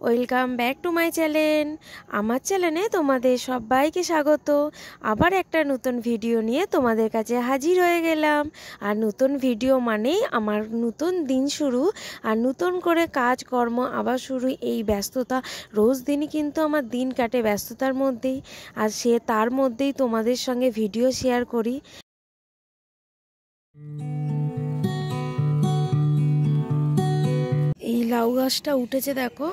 Welcome back to my channel. আমার চ্যানেলে তোমাদের সবাইকে স্বাগত। আবার একটা নতুন ভিডিও নিয়ে তোমাদের কাছে হাজির হয়ে গেলাম। আর নতুন ভিডিও মানেই আমার নতুন দিন শুরু, আর নতুন করে কাজকর্ম আবার শুরু। এই ব্যস্ততা রোজ দিনই কিন্তু আমার দিন কাটে ব্যস্ততার মধ্যেই, আর তার মধ্যেই তোমাদের সঙ্গে ভিডিও শেয়ার করি। এই লাউ গাছটা উঠেছে দেখো,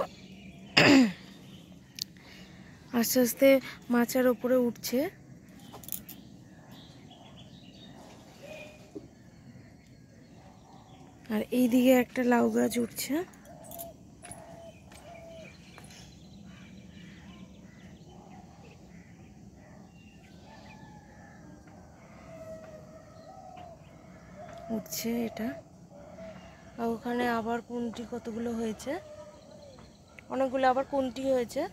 আস্তে আস্তে মাচার ওপরে উঠছে। আর এইদিকে একটা লাউ গাছ উঠছে। উঠছে এটা, আর ওখানে আবার কুন্টি কতগুলো হয়েছে, অনেকগুলো আবার কুন্টি হয়েছে।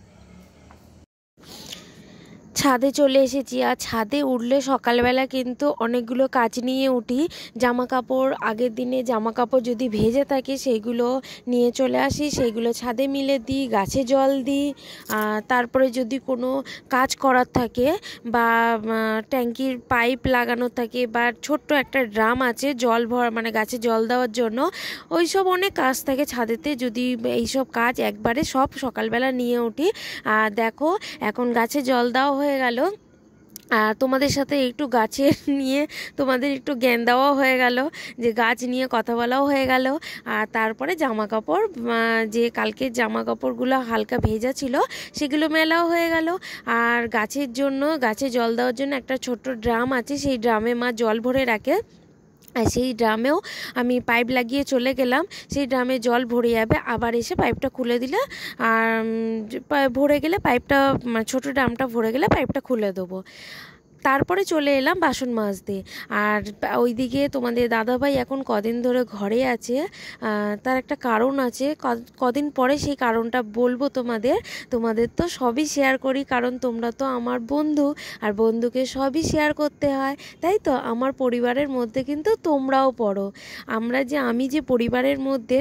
ছাদে চলে এসেছি। আর ছাদে উঠলে সকালবেলা কিন্তু অনেকগুলো কাজ নিয়ে উঠি। জামা কাপড়, আগের দিনে জামা কাপড় যদি ভেজে থাকে সেইগুলো নিয়ে চলে আসি, সেইগুলো ছাদে মিলে দিই, গাছে জল দিই। তারপরে যদি কোনো কাজ করার থাকে বা ট্যাঙ্কির পাইপ লাগানো থাকে বা ছোট্ট একটা ড্রাম আছে জল মানে গাছে জল দেওয়ার জন্য, ওই সব অনেক কাজ থাকে ছাদেতে। যদি এইসব কাজ একবারে সব সকালবেলা নিয়ে উঠি। আর দেখো এখন গাছে জল দেওয়া হয়ে গেল, আর তোমাদের সাথে একটু গাছের নিয়ে তোমাদের একটু জ্ঞান দেওয়া হয়ে গেল, যে গাছ নিয়ে কথা বলাও হয়ে গেল। আর তারপরে জামা কাপড়, যে কালকের জামা কাপড়গুলো হালকা ভেজা ছিল সেগুলো মেলাও হয়ে গেল। আর গাছের জন্য, গাছে জল দেওয়ার জন্য একটা ছোট্ট ড্রাম আছে, সেই ড্রামে মা জল ভরে রাখে। আর সেই ড্রামেও আমি পাইপ লাগিয়ে চলে গেলাম। সেই ড্রামে জল ভরে যাবে, আবার এসে পাইপটা খুলে দিলে, আর ভরে গেলে পাইপটা, ছোটো ড্রামটা ভরে গেলে পাইপটা খুলে দেবো। তারপরে চলে এলাম বাসন মাজতে। আর ওইদিকে তোমাদের দাদাভাই এখন কদিন ধরে ঘরে আছে, তার একটা কারণ আছে। কদিন পরে সেই কারণটা বলবো তোমাদের তো সবই শেয়ার করি, কারণ তোমরা তো আমার বন্ধু, আর বন্ধুকে সবই শেয়ার করতে হয়, তাই তো। আমার পরিবারের মধ্যে কিন্তু তোমরাও পড়ো। আমি যে পরিবারের মধ্যে,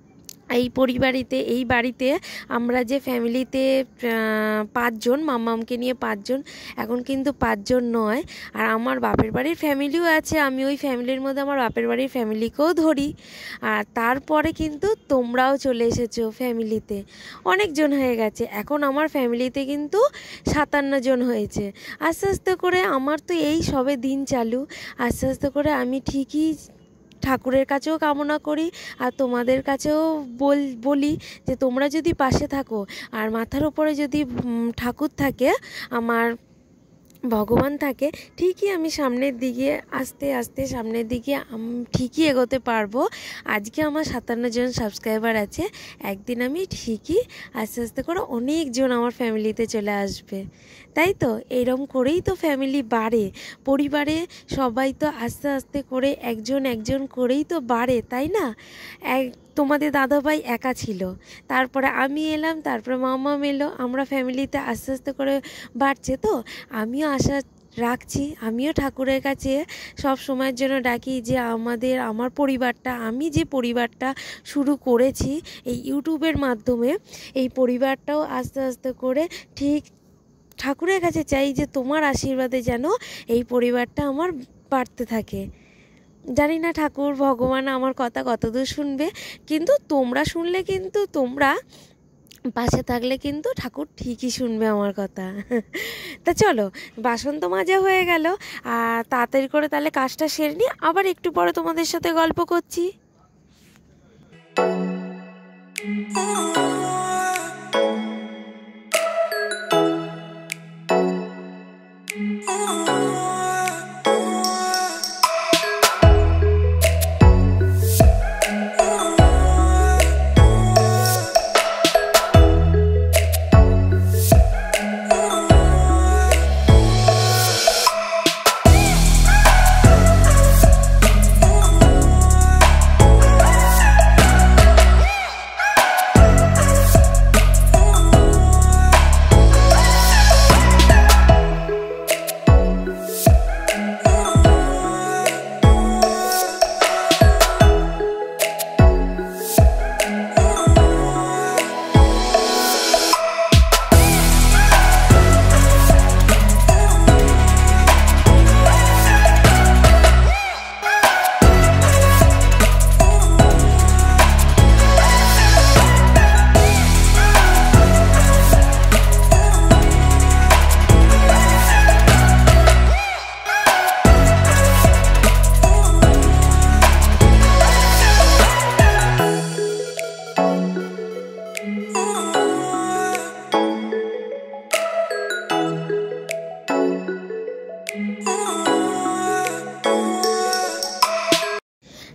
এই বাড়িতে আমরা যে ফ্যামিলিতে 5 জন, মামামকে নিয়ে 5 জন, এখন কিন্তু 5 জন নয়। আর আমার বাপের বাড়ির ফ্যামিলিও আছে, আমি ওই ফ্যামিলির মধ্যে আমার বাপের বাড়ির ফ্যামিলিকেও ধরি। আর তারপরে কিন্তু তোমরাও চলে এসেছো ফ্যামিলিতে, অনেক জন হয়ে গেছে। এখন আমার ফ্যামিলিতে কিন্তু 57 জন হয়েছে। আস্তে আস্তে করে আমার তো এই সবে দিন চালু, আস্তে আস্তে করে আমি ঠিকই ঠাকুরের কাছেও কামনা করি, আর তোমাদের কাছেও বলি যে তোমরা যদি পাশে থাকো, আর মাথার উপরে যদি ঠাকুর থাকে, আমার ভগবান থাকে, ঠিকই আমি সামনের দিকে আস্তে আস্তে সামনের দিকে ঠিকই এগোতে পারবো। আজকে আমার 57 জন সাবস্ক্রাইবার আছে, একদিন আমি ঠিকই আস্তে আস্তে করে অনেকজন আমার ফ্যামিলিতে চলে আসবে, তাই তো। এরকম করেই তো ফ্যামিলি বাড়ে, পরিবারে সবাই তো আস্তে আস্তে করে একজন করেই তো বাড়ে, তাই না। তোমাদের দাদাভাই একা ছিল, তারপরে আমি এলাম, তারপরে মামা এলো, আমরা ফ্যামিলিতে আস্তে আস্তে করে বাড়ছে। তো আমিও আশা রাখছি, আমিও ঠাকুরের কাছে সব সময়ের জন্য ডাকি যে আমার পরিবারটা, আমি যে পরিবারটা শুরু করেছি এই ইউটিউবের মাধ্যমে, এই পরিবারটাও আস্তে আস্তে করে ঠিক ঠাকুরের কাছে চাই যে তোমার আশীর্বাদে যেন এই পরিবারটা আমার বাড়তে থাকে। জানি না ঠাকুর ভগবান আমার কথা কতদূর শুনবে, কিন্তু তোমরা শুনলে, কিন্তু তোমরা পাশে থাকলে কিন্তু ঠাকুর ঠিকই শুনবে আমার কথা। তা চলো, বাসন তো মাজা হয়ে গেল, আর তাড়াতাড়ি করে তাহলে কাজটা সেরে নিই, আবার একটু পরে তোমাদের সাথে গল্প করছি।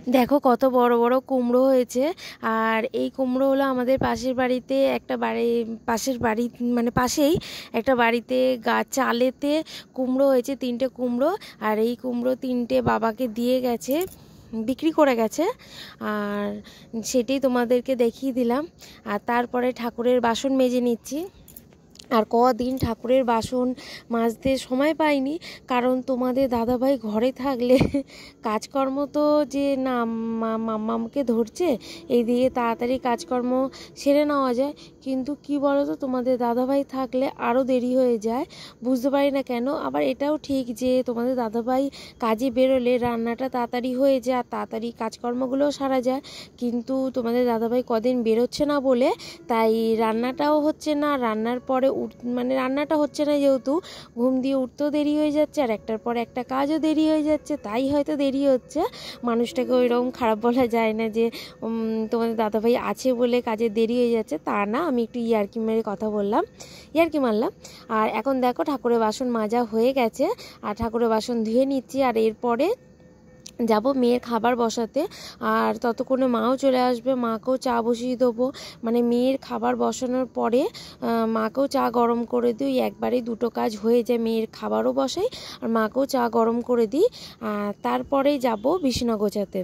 দেখো কত বড় বড় কুমড়ো হয়েছে। আর এই কুমড়ো হলো আমাদের পাশের বাড়িতে একটা পাশের বাড়ি মানে পাশেই একটা বাড়িতে গাছ চালেতে কুমড়ো হয়েছে, 3টে কুমড়ো। আর এই কুমড়ো 3টে বাবাকে দিয়ে গেছে, বিক্রি করে গেছে। আর সেটাই তোমাদেরকে দেখিয়ে দিলাম। আর তারপরে ঠাকুরের বাসন মেজে নিচ্ছি। আর কদিন ঠাকুরের বাসন মাজতে সময় পাইনি, কারণ তোমাদের দাদাভাই ঘরে থাকলে কাজকর্ম তো যে না মাম্মামকে ধরছে, এইদিকে তাড়াতাড়ি কাজকর্ম সেরে নেওয়া যায়। কিন্তু কি বলো তো, তোমাদের দাদাভাই থাকলে আরও দেরি হয়ে যায়, বুঝতে পারি না কেন। আবার এটাও ঠিক যে তোমাদের দাদাভাই কাজে বেরোলে রান্নাটা তাড়াতাড়ি হয়ে যায় আর তাড়াতাড়ি কাজকর্মগুলোও সারা যায়। কিন্তু তোমাদের দাদাভাই কদিন বেরোচ্ছে না বলে তাই রান্নাটাও হচ্ছে না। রান্নার পরে রান্নাটা হচ্ছে না, যেহেতু ঘুম দিয়ে উঠতেও দেরি হয়ে যাচ্ছে আর একটার পর একটা কাজও দেরি হয়ে যাচ্ছে, তাই হয়তো দেরি হচ্ছে। মানুষটাকে ওইরকম খারাপ বলা যায় না যে তোমাদের দাদাভাই আছে বলে কাজে দেরি হয়ে যাচ্ছে, তা না। আমি একটু ইয়ার্কি মারলাম। আর এখন দেখো ঠাকুরের বাসন মাজা হয়ে গেছে আর ঠাকুরের বাসন ধুয়ে নিচ্ছি। আর এরপরে যাব মেয়ের খাবার বসাতে। আর ততক্ষণে মাও চলে আসবে, মাকেও চা বসিয়ে দেবো। মানে মেয়ের খাবার বসানোর পরে মাকেও চা গরম করে দিই, একবারে দুটো কাজ হয়ে যায়। মেয়ের খাবারও বসাই আর মাকেও চা গরম করে দিই। তারপরে যাব বিছানা গোছাতে।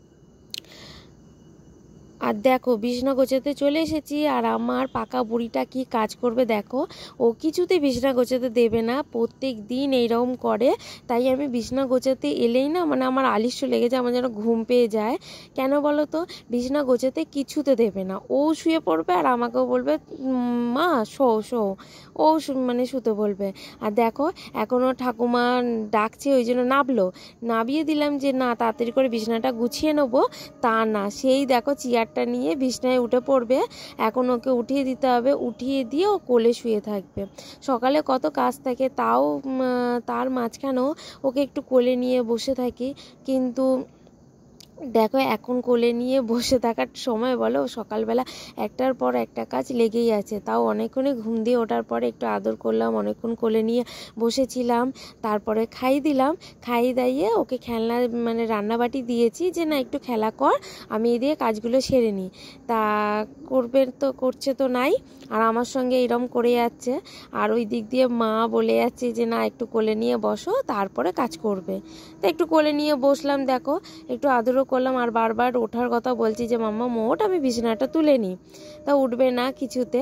আর দেখো বিছানা গোছাতে চলে এসেছি। আর আমার পাকা বুড়িটা কি কাজ করবে দেখো, ও কিছুতে বিছানা গোছাতে দেবে না, প্রত্যেক দিন এইরকম করে। তাই আমি বিছানা গোছাতে এলেই না আমার আলিস্য লেগে যায়, আমার যেন ঘুম পেয়ে যায়। কেন বলো তো, বিছানা গোছাতে কিছুতে দেবে না, ও শুয়ে পড়বে আর আমাকেও বলবে মা শো ও শুতে বলবে। আর দেখো এখনও ঠাকুমা ডাকছে, ওই জন্য নাবিয়ে দিলাম যে না তাড়াতাড়ি করে বিছানাটা গুছিয়ে নেবো। তা না, সেই দেখো চেয়ারটা নিয়ে বিছানায় উঠে পড়বে। এখন ওকে উঠিয়ে দিতে হবে, উঠিয়ে দিয়ে ও কোলে শুয়ে থাকবে। সকালে কত কাজ থাকে, তাও তার মাঝখানেও ওকে একটু কোলে নিয়ে বসে থাকি। কিন্তু দেখো এখন কোলে নিয়ে বসে থাকার সময় বলো, সকালবেলা একটার পর একটা কাজ লেগেই আছে। তাও অনেকক্ষণে ঘুম দিয়ে ওঠার পরে একটু আদর করলাম, অনেকক্ষণ কোলে নিয়ে বসেছিলাম। তারপরে খাইয়ে দাইয়ে ওকে খেলনা রান্নাবাটি দিয়েছি যে না একটু খেলা কর, আমি এই দিয়ে কাজগুলো সেরে নিই। তা করছে তো নাই, আর আমার সঙ্গে এরম করে যাচ্ছে। আর ওই দিক দিয়ে মা বলে যাচ্ছে যে না একটু কোলে নিয়ে বসো, তারপরে কাজ করবে। তা একটু কোলে নিয়ে বসলাম, দেখো একটু আদরও করলাম। আর বারবার ওঠার কথা বলছি যে মাম্মা মোট আমি বিছানাটা তুলে নিই, তা উঠবে না কিছুতে।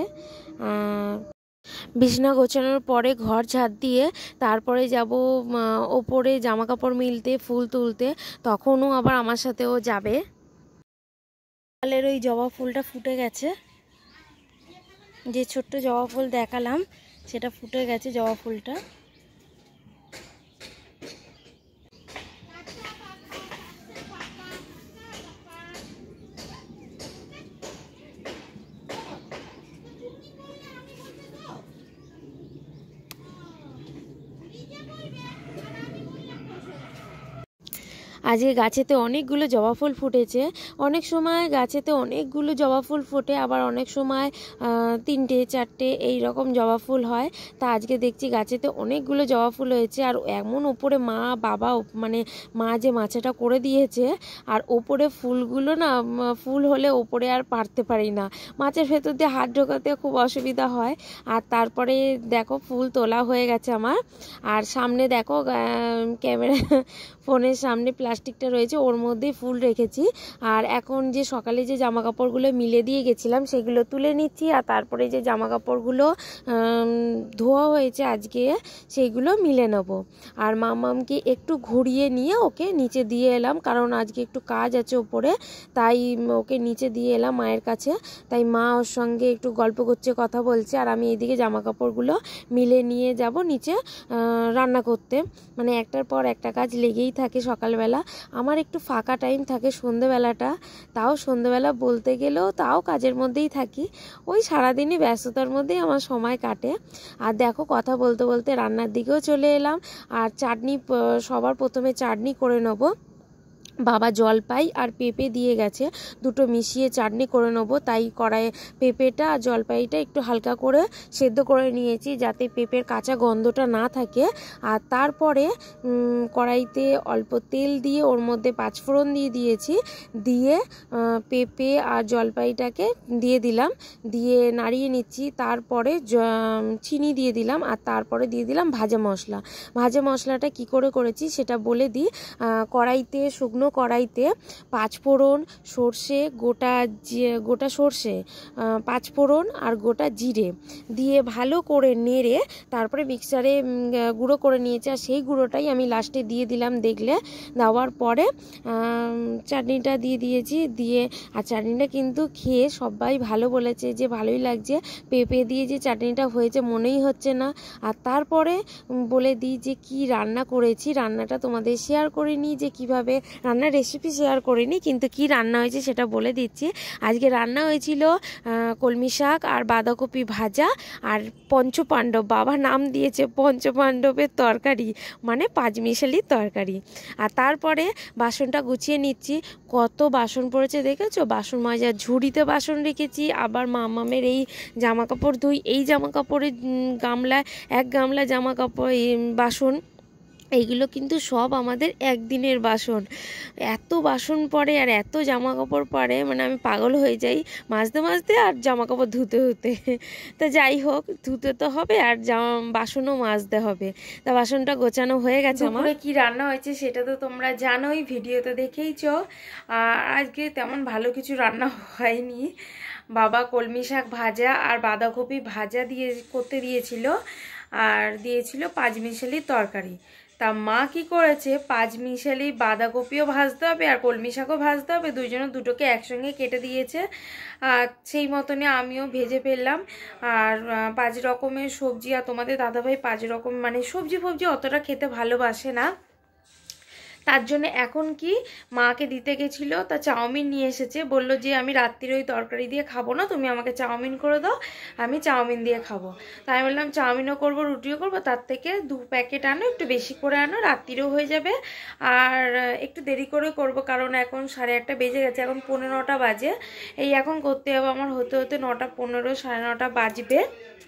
বিছানা গোছানোর পরে ঘর ঝাড় দিয়ে তারপরে যাব ওপরে জামা কাপড় মিলতে, ফুল তুলতে। তখনও আবার আমার সাথেও যাবে। সকালের ওই জবা ফুলটা ফুটে গেছে, যে ছোট্ট জবা ফুল দেখালাম সেটা ফুটে গেছে জবা ফুলটা। আজকে গাছেতে অনেকগুলো জবা ফুল ফুটেছে। অনেক সময় গাছেতে অনেকগুলো জবা ফুল ফোটে, আবার অনেক সময় 3টে 4টে এই রকম জবা ফুল হয়। তা আজকে দেখছি গাছেতে অনেকগুলো জবা ফুল হয়েছে। আর এমন ওপরে মা যে মাচাটা করে দিয়েছে, আর ওপরে ফুলগুলো না ফুল হলে ওপরে আর পারতে পারি না, মাছের ভেতর দিয়ে হাত ঢোকাতে খুব অসুবিধা হয়। আর তারপরে দেখো ফুল তোলা হয়ে গেছে আমার। আর সামনে দেখো ক্যামেরা ফোনের সামনে প্লাস্টিকটা রয়েছে, ওর মধ্যেই ফুল রেখেছি। আর এখন যে সকালে যে জামা কাপড়গুলো মিলে দিয়ে গেছিলাম সেগুলো তুলে নিচ্ছি। আর তারপরে যে জামা কাপড়গুলো ধোয়া হয়েছে আজকে সেইগুলো মিলে নেব। আর মামামকে একটু ঘুরিয়ে নিয়ে ওকে নিচে দিয়ে এলাম, কারণ আজকে একটু কাজ আছে ওপরে, তাই ওকে নিচে দিয়ে এলাম মায়ের কাছে। তাই মা ওর সঙ্গে একটু গল্প করছে, কথা বলছে, আর আমি এইদিকে জামা কাপড়গুলো মিলে নিয়ে যাব নিচে রান্না করতে। একটার পর একটা কাজ লেগেই থাকে সকালবেলা। আমার একটু ফাঁকা টাইম থাকে সন্ধেবেলাটা, তাও সন্ধেবেলা বলতে গেলেও তাও কাজের মধ্যেই থাকি। ওই সারাদিনই ব্যস্ততার মধ্যেই আমার সময় কাটে। আর দেখো কথা বলতে বলতে রান্নার দিকেও চলে এলাম। আর সবার প্রথমে চাটনি করে নেব। বাবা জলপাই আর পেঁপে দিয়ে গেছে, দুটো মিশিয়ে চাটনি করে নেবো। তাই কড়াইয়ে পেঁপেটা আর জলপাইটা একটু হালকা করে সেদ্ধ করে নিয়েছি যাতে পেঁপের কাঁচা গন্ধটা না থাকে। আর তারপরে কড়াইতে অল্প তেল দিয়ে ওর মধ্যে পাঁচফোড়ন দিয়ে দিয়েছি, দিয়ে পেঁপে আর জলপাইটাকে দিয়ে দিলাম, দিয়ে নাড়িয়ে নিচ্ছি। তারপরে চিনি দিয়ে দিলাম আর তারপরে দিয়ে দিলাম ভাজা মশলা। ভাজা মশলাটা কি করে করেছি সেটা বলে দিই। কড়াইতে শুকনো কড়াইতে পাঁচফোড়ন, সর্ষে, গোটা সর্ষে, পাঁচফোড়ন আর গোটা জিরে দিয়ে ভালো করে নেড়ে তারপরে মিক্সারে গুঁড়ো করে নিয়েছি। আর সেই গুঁড়োটাই আমি লাস্টে দিয়ে দিলাম। দেখলে দেওয়ার পরে চাটনিটা দিয়ে দিয়েছি, দিয়ে আর চাটনিটা কিন্তু খেয়ে সবাই ভালো বলেছে যে ভালোই লাগছে। পেঁপে দিয়ে যে চাটনিটা হয়েছে মনেই হচ্ছে না। আর তারপরে বলে দিই যে কি রান্না করেছি। রান্নাটা তোমাদের শেয়ার করিনি, যে কিভাবে রান্নার রেসিপি শেয়ার করিনি, কিন্তু কি রান্না হয়েছে সেটা বলে দিচ্ছি। আজকে রান্না হয়েছিল কলমি শাক আর বাঁধাকপি ভাজা আর পঞ্চপাণ্ডব, বাবা নাম দিয়েছে পঞ্চপাণ্ডবের তরকারি, মানে পাঁচমিশালির তরকারি। আর তারপরে বাসনটা গুছিয়ে নিচ্ছি। কত বাসন পড়েছে দেখেছো, বাসন মাজার ঝুড়িতে বাসন রেখেছি, আবার মামামের এই জামা কাপড় ধুই, এই জামা কাপড়ের গামলায় এক গামলা জামা কাপড় বাসন, এইগুলো কিন্তু সব আমাদের একদিনের বাসন। এত বাসন পড়ে আর এত জামা কাপড় পরে, মানে আমি পাগল হয়ে যাই মাজতে মাজতে আর জামা কাপড় ধুতে ধুতে। তা যাই হোক, ধুতে তো হবে আর বাসনও মাজতে হবে। তা বাসনটা গোছানো হয়ে গেছে। আমার কি রান্না হয়েছে সেটা তো তোমরা জানোই, ভিডিওতে দেখেইছো। আর আজকে তেমন ভালো কিছু রান্না হয়নি। বাবা কলমি শাক ভাজা আর বাঁধাকপি ভাজা করতে দিয়েছিল, আর দিয়েছিল পাঁচমিশালির তরকারি। তা মা কি করেছে, পাঁচমিশালি বাঁধাকপিও ভাজতে হবে আর কলমি শাকও ভাজতে হবে, দুটোকে একসঙ্গে কেটে দিয়েছে। আর সেই মতনে আমিও ভেজে ফেললাম। আর 5 রকমের সবজি, আর তোমাদের দাদাভাই 5 রকম মানে সবজি অতটা খেতে ভালোবাসে না, তার জন্য এখন কি মাকে দিতে গেছিলো, তা চাউমিন নিয়ে এসেছে। বললো যে আমি রাত্রির ওই তরকারি দিয়ে খাবো না, তুমি আমাকে চাউমিন করে দাও, আমি চাউমিন দিয়ে খাবো। তাই আমি বললাম চাউমিনও করবো রুটিও করবো, তার থেকে 2 প্যাকেট আনো, একটু বেশি করে আনো, রাত্রিরও হয়ে যাবে। আর একটু দেরি করে করব, কারণ এখন 1:30 বেজে গেছে, এখন 9:15 বাজে। এই এখন করতে হবে আমার হতে হতে 9:15, 9:30 বাজবে।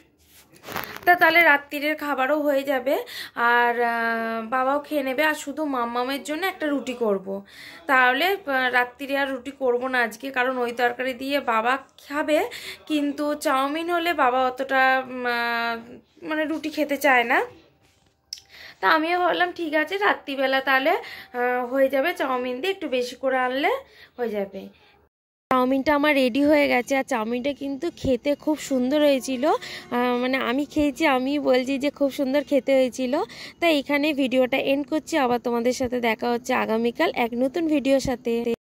তা তাহলে রাত্রিরের খাবারও হয়ে যাবে আর বাবাও খেয়ে নেবে। আর শুধু মাম্মামের জন্য একটা রুটি করব। তাহলে রাত্রিরে আর রুটি করব না আজকে, কারণ ওই তরকারি দিয়ে বাবা খাবে, কিন্তু চাউমিন হলে বাবা অতটা মানে রুটি খেতে চায় না। তা আমিও ভাবলাম ঠিক আছে রাত্রিবেলা তাহলে হয়ে যাবে, চাউমিন দিয়ে একটু বেশি করে আনলে হয়ে যাবে। চাউমিনটা আমার রেডি হয়ে গেছে, আর চাউমিনটা কিন্তু খেতে খুব সুন্দর হয়েছিল। মানে আমি খেয়েছি, আমি বলছি যে খুব সুন্দর খেতে হয়েছিল। তাই এখানে ভিডিওটা এন্ড করছি, আবার তোমাদের সাথে দেখা হচ্ছে আগামীকাল এক নতুন ভিডিওর সাথে।